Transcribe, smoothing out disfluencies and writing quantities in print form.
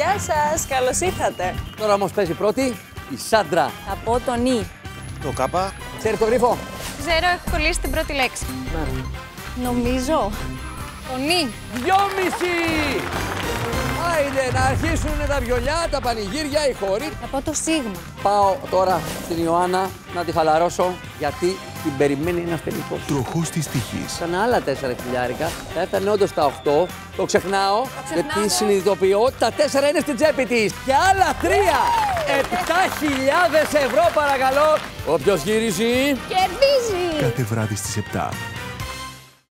Γεια σας, καλώς ήρθατε. Τώρα όμως παίζει πρώτη η Σάντρα. Θα πω το νι. Το κάπα. Ξέρει το γρίφο? Ξέρω, έχω κολλήσει την πρώτη λέξη. Νομίζω. Το νι. 2,5! Άιντε, να αρχίσουν τα βιολιά, τα πανηγύρια, οι χώροι. Θα πω το σίγμα. Πάω τώρα στην Ιωάννα να τη χαλαρώσω, γιατί την περιμένει ένας τελικός. Τροχός της τύχης. Σαν άλλα 4 χιλιάρικα, θα έφτανε όντως τα 8. Το ξεχνάω, γιατί συνειδητοποιώ τα 4 είναι στην τσέπη της. Και άλλα 3! 7.000 ευρώ παρακαλώ. Όποιος γυρίζει... Κερδίζει! Κάθε βράδυ στις 7.